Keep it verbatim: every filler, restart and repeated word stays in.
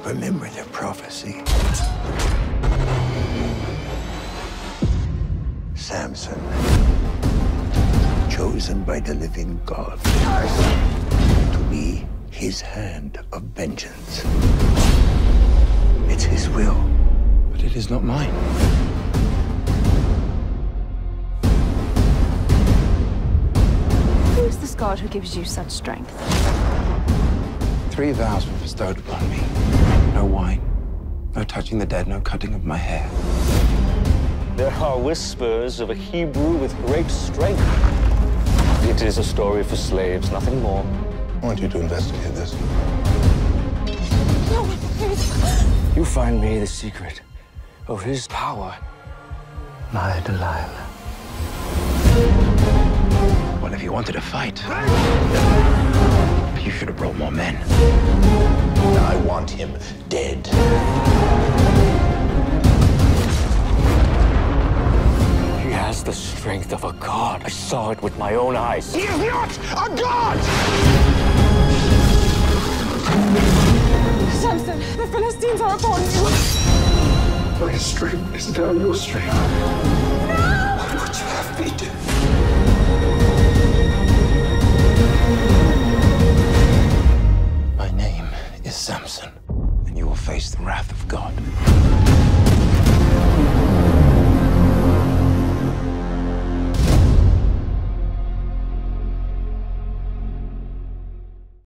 Remember the prophecy. Samson, chosen by the living God to be his hand of vengeance. It's his will, but it is not mine. Who is this God who gives you such strength? Three vows were bestowed upon me. No wine, no touching the dead, no cutting of my hair. There are whispers of a Hebrew with great strength. It is a story for slaves, nothing more. I want you to investigate this. No, please. You find me the secret of his power. My Delilah. Well, if you wanted to fight, you should have brought more men. I want him dead. He has the strength of a god. I saw it with my own eyes. He is not a god! Samson, the Philistines are upon you. My strength is now your strength. No! What would you have me do? My name is Samson, and you will face the wrath of God.